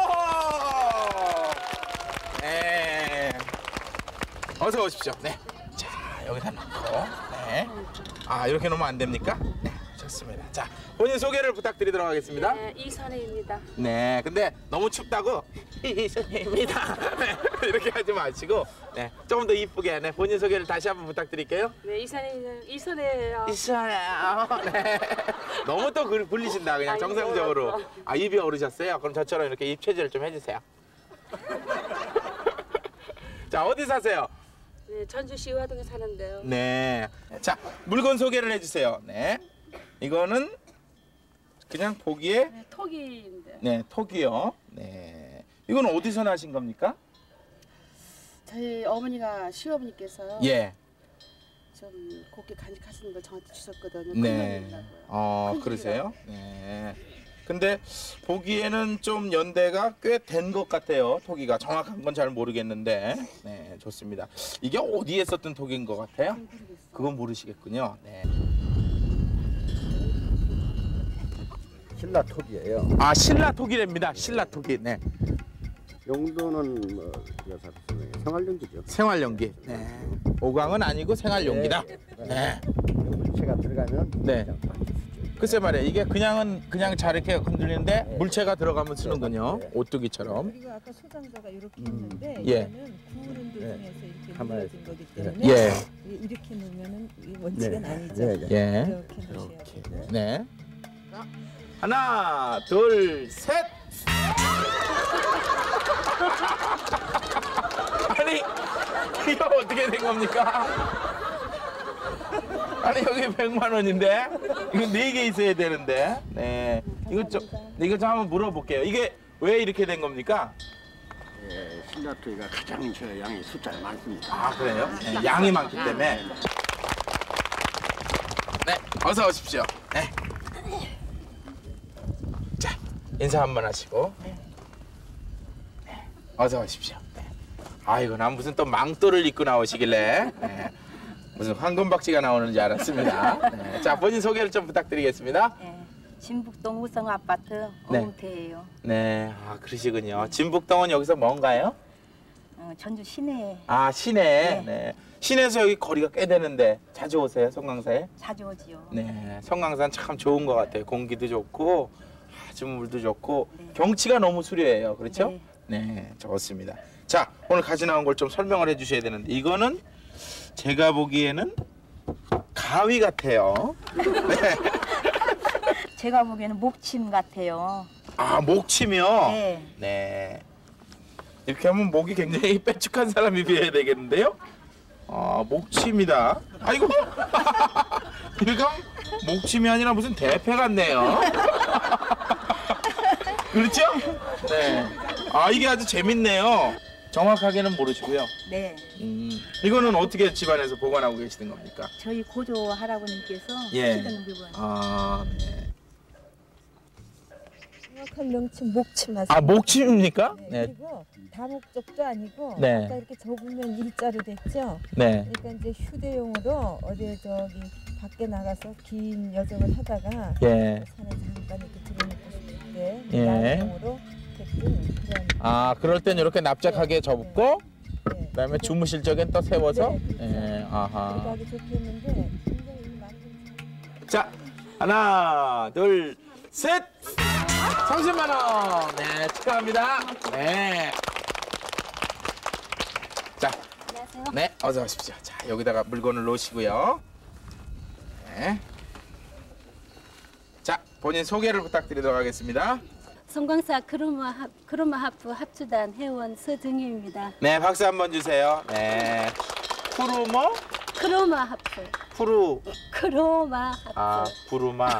어서 오십시오. 자, 여기다 놓고. 이렇게 놓으면 안 됩니까? 좋습니다. 자, 본인 소개를 부탁드리도록 하겠습니다. 이선혜입니다. 근데 너무 춥다고 이선혜입니다. 이렇게 하지 마시고 조금 더 이쁘게 본인 소개를 다시 한번 부탁드릴게요. 이선혜예요. 이선혜요. 너무 또 굴리신다. 그냥 정상적으로. 입이 오르셨어요? 그럼 저처럼 이렇게 입 체질을 좀 해주세요. 자, 어디 사세요? 전주시 의화동에 사는데요. 자, 물건 소개를 해주세요. 이거는 그냥 보기에 토기인데. 토기요. 이건 어디서 나신 겁니까? 저희 어머니가 시어머니께서요. 좀 곱게 간직하시는 걸 저한테 주셨거든요. 네. 큰일이라고요. 그러세요? 네. 근데 보기에는 좀 연대가 꽤 된 것 같아요. 토기가 정확한 건 잘 모르겠는데. 네, 좋습니다. 이게 어디에 썼던 토기인 것 같아요? 그건 모르시겠군요. 네. 신라 토기예요. 아, 신라 토기랍니다. 신라 토기. 네. 용도는 뭐 생활용기죠. 생활용기. 네. 오광은 아니고 생활용기다. 네. 물체가 들어가면 네. 글쎄 말이야, 이게 그냥 잘 이렇게 흔들리는데 물체가 들어가면 쓰는군요. 오뚜기처럼. 그리고 아까 소장자가 이렇게 했는데 예. 이거는 구우는 도중에서 이렇게 눌러진 거기 때문에 예. 이렇게 놓으면은 이 원칙은 네. 아니죠. 예. 이렇게 놓으셔야 돼요. 네. 하나, 둘, 셋. 아니, 이거 어떻게 된 겁니까? 아니, 여기 100만 원인데 이거 4개 있어야 되는데. 네. 이거 좀 한번 물어볼게요. 이게 왜 이렇게 된 겁니까? 예, 신라 토기가 가장 저 양이 숫자가 많습니다. 아, 그래요? 네, 양이 많기 때문에. 네, 어서 오십시오. 네. 자, 인사 한번 하시고. 네. 어서 오십시오. 네. 아이고, 난 무슨 또 망토를 입고 나오시길래 무슨 황금박쥐가 나오는 줄 알았습니다. 네. 자, 본인 소개를 좀 부탁드리겠습니다. 네, 진북동 우성 아파트 오웅태예요. 네, 아, 그러시군요. 진북동은 여기서 뭔가요? 전주 시내. 아, 시내. 네. 시내에서 여기 거리가 꽤 되는데 자주 오세요, 성강사에? 자주 오지요. 네, 성강산 참 좋은 것 같아요. 공기도 좋고 아주 물도 좋고 경치가 너무 수려해요. 그렇죠? 네, 좋습니다. 자, 오늘 가지 나온 걸 좀 설명을 해주셔야 되는데 이거는 제가 보기에는 가위 같아요. 네. 제가 보기에는 목침 같아요. 아, 목침이요? 네. 네. 이렇게 하면 목이 굉장히 빼쭉한 사람이 비해야 되겠는데요? 아, 목침이다. 아이고. 이거 목침이 아니라 무슨 대패 같네요. 그렇죠? 네. 아, 이게 아주 재밌네요. 정확하게는 모르시고요. 네. 이거는 어떻게 집안에서 보관하고 계시는 겁니까? 저희 고조 할아버님께서 예. 쓰던 물건. 아, 네. 정확한 명칭 목침 맞습니다. 아, 목침입니까? 네. 그리고 다목적도 아니고 네. 아까 이렇게 접으면 일자로 됐죠. 네. 그러니까 이제 휴대용으로 어디 저기 밖에 나가서 긴 여정을 하다가 예. 산에 잠깐 이렇게 들어놓고 싶을 때 예. 야영으로 됐든 그런. 아, 그럴 땐 이렇게 납작하게 접고 그다음에 주무실 적엔 또 세워서. 예. 아하. 들어가기 좋게 했는데 굉장히 만든. 자, 하나, 둘, 셋. 30만 원. 네, 축하합니다. 네. 자, 안녕하세요. 네, 어서 오십시오. 자, 여기다가 물건을 놓으시고요. 네. 자, 본인 소개를 부탁드리도록 하겠습니다. 성광사 크로마 하프 합주단 회원 서정희입니다. 네, 박수 한번 주세요. 네. 푸르모? 크로마 하프. 크로마 하프. 아, 푸르마.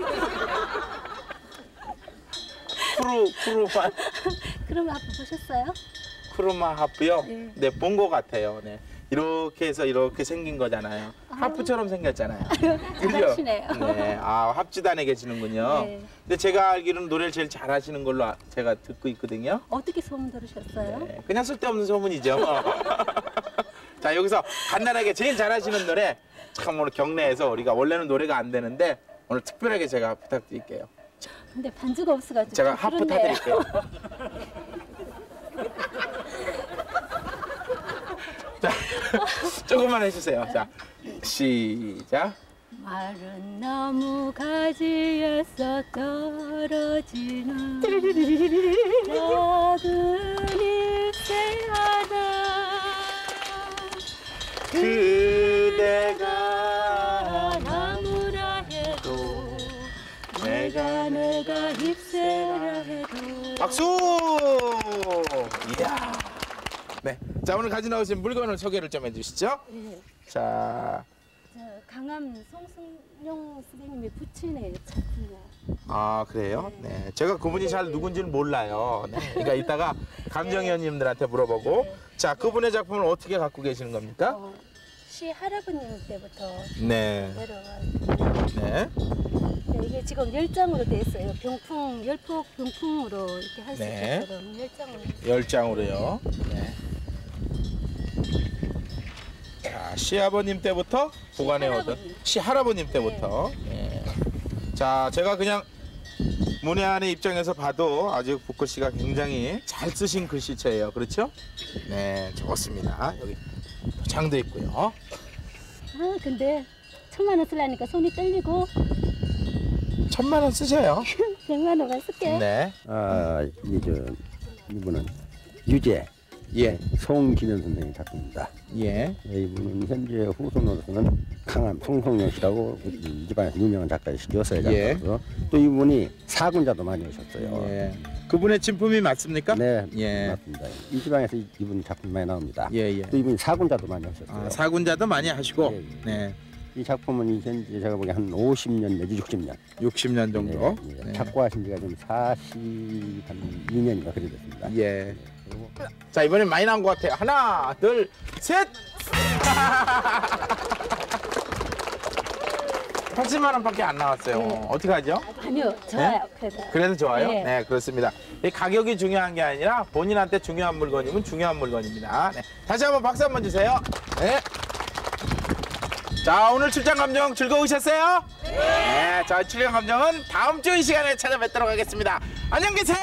크루마. 크로마 하프 보셨어요? 크루마 하프요? 네. 네, 본 것 같아요. 네. 이렇게 해서 이렇게 생긴 거잖아요. 하프처럼 생겼잖아요. 그죠? 잘하시네요. 네. 아, 합주단에 계시는군요. 네. 근데 제가 알기로는 노래를 제일 잘하시는 걸로 제가 듣고 있거든요. 어떻게 소문 들으셨어요? 네. 그냥 쓸데없는 소문이죠. 자, 여기서 간단하게 제일 잘하시는 노래 참 오늘 경내에서 우리가 원래는 노래가 안 되는데 오늘 특별하게 제가 부탁드릴게요. 근데 반주가 없어가지고 제가 좀 하프 그렇네요. 타드릴게요. 자, 조금만 해주세요. 자, 시작. 마른 나무 가지에서 떨어지는 작은 잎새 하나 그대가 나무라 해도 내가 잎새라 해도 박수! 이야. 네. 자, 오늘 가지고 나오신 물건을 소개를 좀 해주시죠. 네. 자. 강암 송승용 선생님의 부친의 작품이에요. 아, 그래요? 네. 제가 그분이 잘 누군지는 몰라요. 네. 그러니까 이따가 감정위원님들한테 물어보고. 자, 그분의 작품을 어떻게 갖고 계시는 겁니까? 시 할아버님 때부터 네. 내려와요. 네. 네, 이게 지금 열장으로 돼 있어요. 병풍, 열폭 병풍으로 이렇게 할 수 네. 있도록 열장으로. 10장으로요. 네. 자, 시아버님 때부터 보관해 오던 시할아버님 때부터. 네. 자, 제가 그냥 문외한의 입장에서 봐도 아주 붓글씨가 굉장히 잘 쓰신 글씨체예요. 그렇죠? 네, 좋습니다. 여기 도장도 있고요. 아, 근데 1000만 원 쓰려니까 손이 떨리고 1000만 원 쓰세요. 100만 원만 쓸게. 네. 아, 이분은 유재. 예. 송기년 선생의 작품입니다. 예. 이분은 현재 후손으로서는 강함 송성영 씨라고 이 집안에서 유명한 작가이시죠. 서예작가로서. 예. 또 이분이 사군자도 많이 오셨어요. 예. 그분의 진품이 맞습니까? 네, 예. 맞습니다. 이 지방에서 이분 작품 많이 나옵니다. 예, 예. 또 이분이 사군자도 많이 하셨어요. 아, 사군자도 많이 하시고. 예, 예. 네. 이 작품은 현재 제가 보기에 한 50년 내지 60년. 60년 정도. 네, 예. 네. 작고하신 지가 지금 42년인가 그래 됐습니다. 예. 자, 이번엔 많이 나온 것 같아요. 하나, 둘, 셋! 80만 원밖에 안 나왔어요. 네. 어떻게 하죠? 아니요, 좋아요. 네? 그래도 좋아요? 네. 네, 그렇습니다. 이 가격이 중요한 게 아니라 본인한테 중요한 물건이면 중요한 물건입니다. 네. 다시 한번 박수 한번 주세요. 네. 자, 오늘 출장 감정 즐거우셨어요? 네. 자, 출장 감정은 다음 주 이 시간에 찾아뵙도록 하겠습니다. 안녕히 계세요!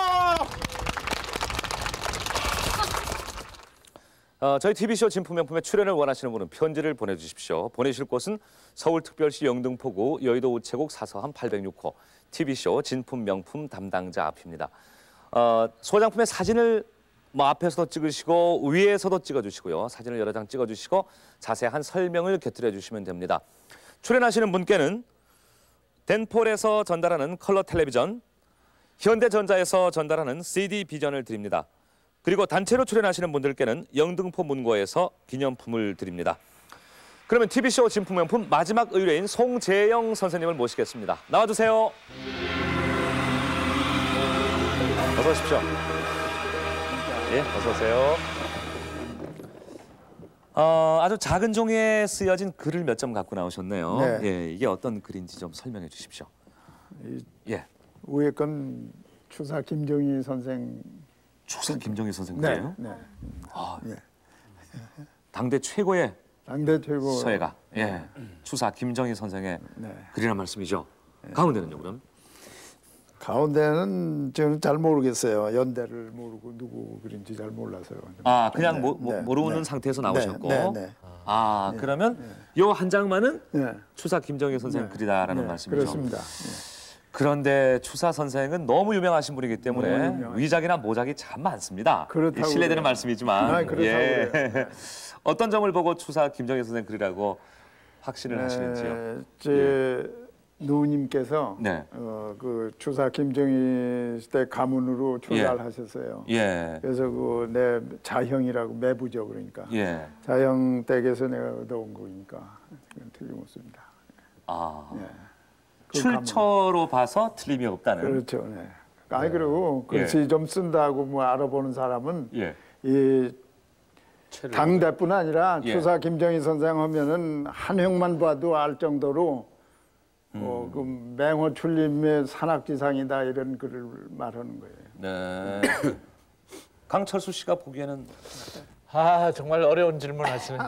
저희 TV쇼 진품명품에 출연을 원하시는 분은 편지를 보내주십시오. 보내실 곳은 서울특별시 영등포구 여의도 우체국 사서함 806호 TV쇼 진품명품 담당자 앞입니다. 소장품의 사진을 앞에서도 찍으시고 위에서도 찍어주시고요. 사진을 여러 장 찍어주시고 자세한 설명을 곁들여 주시면 됩니다. 출연하시는 분께는 덴폴에서 전달하는 컬러 텔레비전, 현대전자에서 전달하는 CD 비전을 드립니다. 그리고 단체로 출연하시는 분들께는 영등포 문고에서 기념품을 드립니다. 그러면 TV쇼 진품명품 마지막 의뢰인 송재영 선생님을 모시겠습니다. 나와주세요. 어서 오십시오. 예, 어서 오세요. 아주 작은 종이에 쓰여진 글을 몇 점 갖고 나오셨네요. 네. 예, 이게 어떤 글인지 좀 설명해 주십시오. 예. 위에 건 추사 김정희 선생. 추사 김정희 선생 글이에요? 네. 아, 예. 당대 최고의 최고 서예가, 예, 추사 김정희 선생의 네. 글이란 말씀이죠. 가운데는요, 그럼? 가운데는 저는 잘 모르겠어요. 연대를 모르고 누구 그린지 잘 몰라서요. 아, 그냥 모르는 상태에서 나오셨고. 아, 그러면 요 한 장만은 추사 김정희 선생 글이다라는 말씀이죠. 그렇습니다. 그런데 추사 선생은 너무 유명하신 분이기 때문에 위작이나 모작이 참 많습니다. 실례되는 말씀이지만 어떤 점을 보고 추사 김정희 선생 글이라고 확신을 하시는지요? 제 누님께서 그 추사 김정희 시대 가문으로 출가를 하셨어요. 그래서 그 내 자형이라고 매부죠, 그러니까 자형 댁에서 내가 얻어온 거니까 틀림없습니다. 아. 출처로 봐서 틀림이 없다는. 그렇죠. 네. 아니 그리고 글씨 좀 쓴다고 뭐 알아보는 사람은 이 당대뿐 아니라 추사 김정희 선생 하면은 한 형만 봐도 알 정도로 그 맹호 출림의 산악지상이다 이런 글을 말하는 거예요. 네. 강철수 씨가 보기에는 정말 어려운 질문 하시는.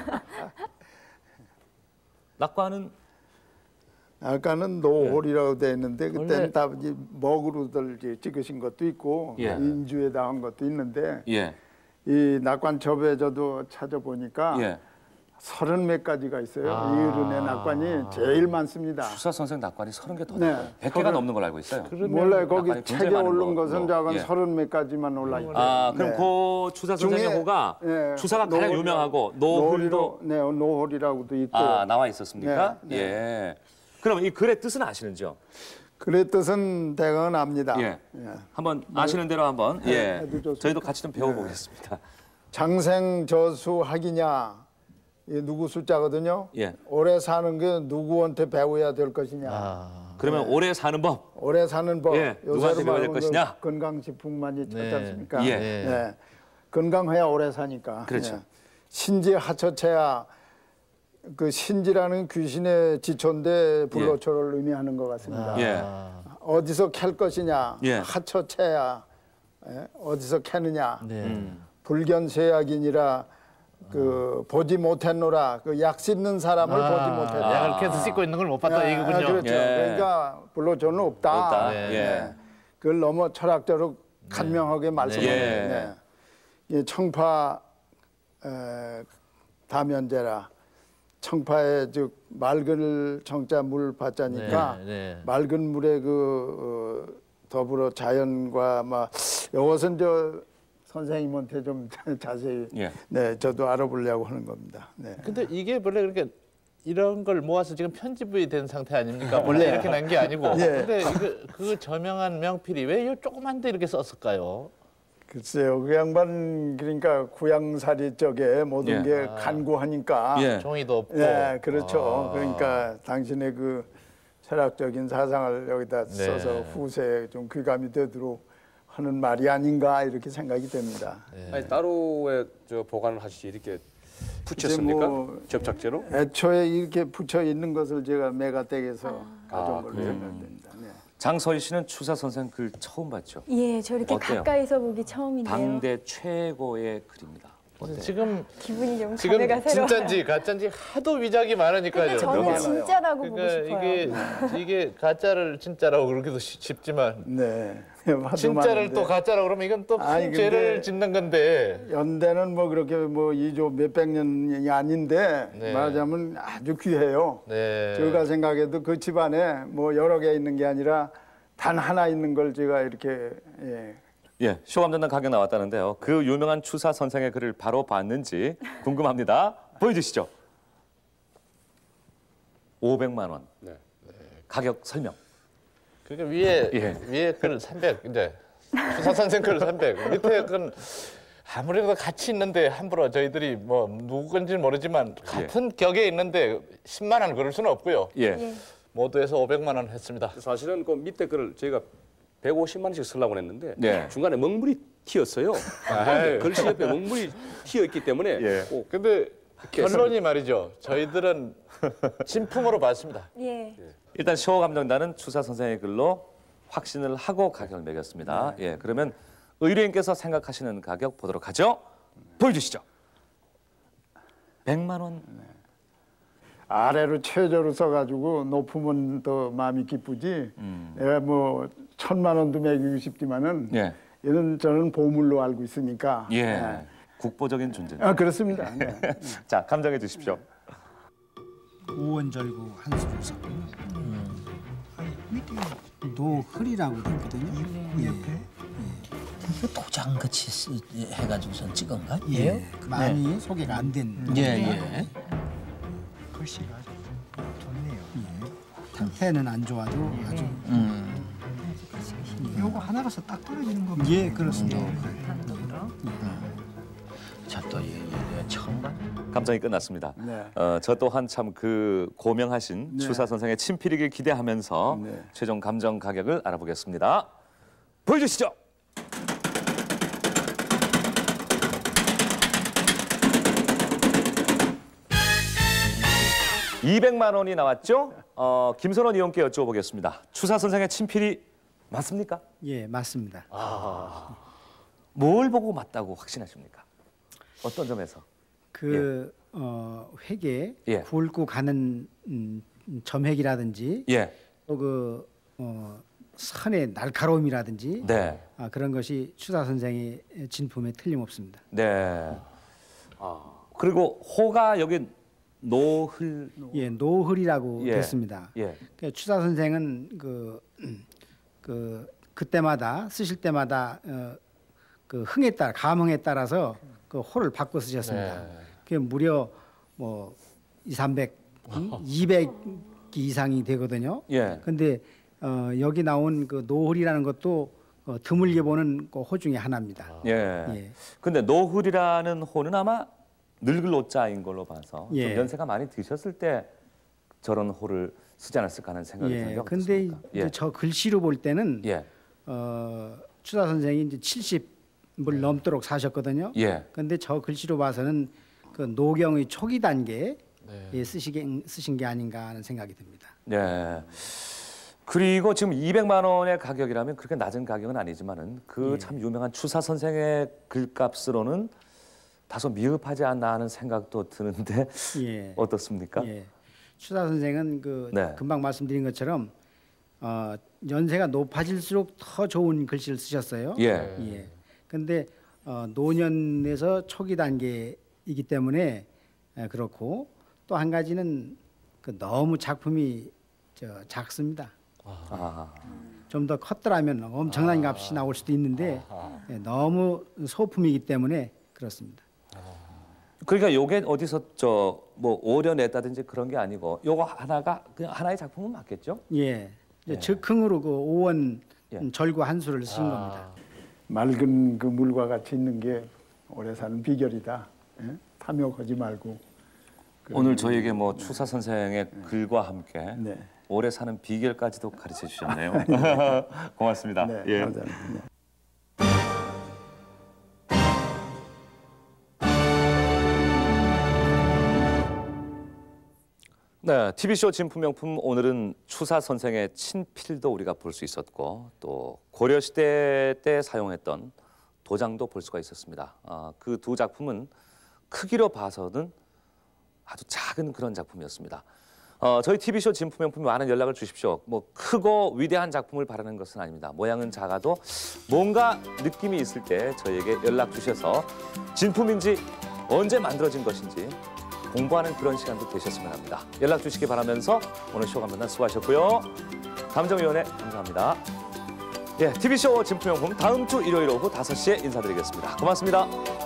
낙관은 노홀이라고 돼 있는데 그때는 다 먹으로들 찍으신 것도 있고 인주에다 한 것도 있는데 이 낙관 접에 저도 찾아보니까 30몇 가지가 있어요. 이을은의 낙관이 제일 많습니다. 추사 선생 낙관이 30개 더 100개가 넘는 걸로 알고 있어요. 몰라요. 거기 책에 오른 것은 작은 30몇 가지만 올라 있어요. 아, 그럼 그 추사 선생의 호가 추사가 가장 유명하고 노홀도 노홀이라고도 있고 나와 있었습니까? 예. 그럼 이 글의 뜻은 아시는지요? 글의 뜻은 대강은 압니다. 한번 아시는 대로 한번 저희도 같이 좀 배워보겠습니다. 장생저수학이냐 누구 숫자거든요. 오래 사는 게 누구한테 배워야 될 것이냐. 그러면 오래 사는 법. 오래 사는 법. 누구한테 배워야 될 것이냐. 건강식품만이 찾지 않습니까? 건강해야 오래 사니까. 그렇죠. 신지하처체야 그 신지라는 귀신의 지초인데 불로초를 의미하는 것 같습니다. 어디서 캘 것이냐, 하처채야, 어디서 캐느냐, 불견쇠약이니라 그 보지 못했노라, 그 약 씹는 사람을 보지 못했다. 약을 계속 씹고 있는 걸 못 봤다 이거군요. 그렇죠. 그러니까 불로초는 없다. 그걸 너무 철학적으로 간명하게 말씀하셨네. 청파 다면제라. 청파에 즉 맑을 청자 물 받자니까 맑은 물에 그 더불어 자연과 막 이것은 저 선생님한테 좀 자세히 저도 알아보려고 하는 겁니다. 근데 이게 원래 그렇게 이런 걸 모아서 지금 편집이 된 상태 아닙니까? 원래 이렇게 난 게 아니고. 근데 그 저명한 명필이 왜 이 조그만 데 이렇게 썼을까요? 글쎄요, 그 양반 그러니까 구양살이 쪽에 모든 게 간구하니까 종이도 없고. 그렇죠. 그러니까 당신의 그 철학적인 사상을 여기다 써서 후세에 좀 귀감이 되도록 하는 말이 아닌가 이렇게 생각이 됩니다. 아니, 따로에 저 보관을 하시지 이렇게 붙였습니까? 접착제로? 애초에 이렇게 붙여 있는 것을 제가 메가댁에서 가져온 걸로 생각됩니다. 장서희 씨는 추사 선생 글 처음 봤죠? 예, 저 이렇게 어때요? 가까이서 보기 처음인데요. 당대 최고의 글입니다. 어때요? 지금 기분이 좀 지금 감회가 새로워요. 진짜인지 가짜인지 하도 위작이 많으니까요. 근데 저는 진짜라고 보고 싶어요. 이게 가짜를 진짜라고 그러기도 쉽지만 진짜를 많은데. 또 가짜라고 그러면 이건 또 큰 죄를 짓는 건데. 연대는 뭐 그렇게 뭐 2조 몇백 년이 아닌데 말하자면 아주 귀해요. 제가 생각해도 그 집안에 뭐 여러 개 있는 게 아니라 단 하나 있는 걸 제가 이렇게 쇼감전단 가격 나왔다는데요. 그 유명한 추사 선생의 글을 바로 봤는지 궁금합니다. 보여주시죠. 500만 원. 가격 설명. 그러니까 위에 글 300, 이제 추사 선생 글 300, 밑에 글 아무래도 같이 있는데 함부로 저희들이 뭐 누구 건지는 모르지만 같은 격에 있는데 10만 원 그럴 수는 없고요. 모두에서 500만 원 했습니다. 사실은 그 밑에 글을 저희가 150만 원씩 쓰려고 했는데 중간에 먹물이 튀었어요. 글씨 옆에 먹물이 튀어있기 때문에 근데 결론이 말이죠. 저희들은 진품으로 봤습니다. 일단 쇼감정단은 추사 선생의 글로 확신을 하고 가격을 매겼습니다. 그러면 의뢰인께서 생각하시는 가격 보도록 하죠. 보여주시죠. 100만 원. 아래로 최저로 써가지고 높으면 더 마음이 기쁘지. 내가 뭐 1000만 원도 매기고 싶지만은 얘는 저는 보물로 알고 있으니까. 국보적인 존재. 그렇습니다. 자, 감정해 주십시오. 우원절구 한수를 썼고 밑에 노흘이라고 있거든요. 그 도장 같이 해가지고선 찍은가? 많이 소개가 안 된. 글씨가 좋네요. 상태는 안 좋아도 아주. 요거 하나로서 딱 떨어지는 겁니다. 그렇습니다. 저또 처음 봐. 감정이 끝났습니다. 저 또한 참 그 고명하신 추사 선생의 친필이길 기대하면서 최종 감정 가격을 알아보겠습니다. 보여주시죠. 200만 원이 나왔죠? 김선원 의원께 여쭤보겠습니다. 추사 선생의 친필이 맞습니까? 맞습니다. 뭘 보고 맞다고 확신하십니까? 어떤 점에서? 획에 굵고 가는 점획이라든지 또 그 선의 날카로움이라든지 그런 것이 추사 선생의 진품에 틀림없습니다. 그리고 호가 여기 노흘. 노흘이라고 됐습니다. 그러니까 추사 선생은 그때마다 쓰실 때마다 그 흥에 따라 감흥에 따라서 그 호를 바꿔 쓰셨습니다. 그게 무려 뭐 200, 200기 이상이 되거든요. 근데 여기 나온 그 노흘이라는 것도 드물게 보는 그 호 중에 하나입니다. 근데 노흘이라는 호는 아마 늙을 노자인 걸로 봐서 좀 연세가 많이 드셨을 때 저런 호를 쓰지 않았을까 하는 생각이 드는데 어떻습니까? 근데 저 글씨로 볼 때는 추사 선생이 이제 70을 넘도록 사셨거든요. 근데 저 글씨로 봐서는 그 노경의 초기 단계 예, 쓰신 게 아닌가 하는 생각이 듭니다. 네. 그리고 지금 200만 원의 가격이라면 그렇게 낮은 가격은 아니지만은 그 참 유명한 추사 선생의 글값으로는 다소 미흡하지 않나 하는 생각도 드는데 어떻습니까? 예. 추사 선생은 금방 말씀드린 것처럼 연세가 높아질수록 더 좋은 글씨를 쓰셨어요. 예. 근데 노년에서 초기 단계이기 때문에 그렇고 또 한 가지는 너무 작품이 작습니다. 좀 더 컸더라면 엄청난 값이 나올 수도 있는데 너무 소품이기 때문에 그렇습니다. 그러니까 요게 어디서 뭐 오려냈다든지 그런 게 아니고 요거 하나가 그냥 하나의 작품은 맞겠죠? 예. 즉흥으로 그 오원 절구 한 수를 쓰신 겁니다. 맑은 그 물과 같이 있는 게 오래 사는 비결이다. 예? 탐욕하지 말고. 오늘 저에게 뭐 추사 선생의 글과 함께 오래 사는 비결까지도 가르쳐 주셨네요. 고맙습니다. 네, 예. 감사합니다. 네, TV쇼 진품명품 오늘은 추사 선생의 친필도 우리가 볼 수 있었고 또 고려시대 때 사용했던 도장도 볼 수가 있었습니다. 그 두 작품은 크기로 봐서는 아주 작은 그런 작품이었습니다. 저희 TV쇼 진품명품 많은 연락을 주십시오. 뭐 크고 위대한 작품을 바라는 것은 아닙니다. 모양은 작아도 뭔가 느낌이 있을 때 저희에게 연락 주셔서 진품인지 언제 만들어진 것인지 공부하는 그런 시간도 되셨으면 합니다. 연락 주시기 바라면서 오늘 쇼 감독님 수고하셨고요. 감정위원회 감사합니다. 예, TV쇼 진품명품 다음 주 일요일 오후 5시에 인사드리겠습니다. 고맙습니다.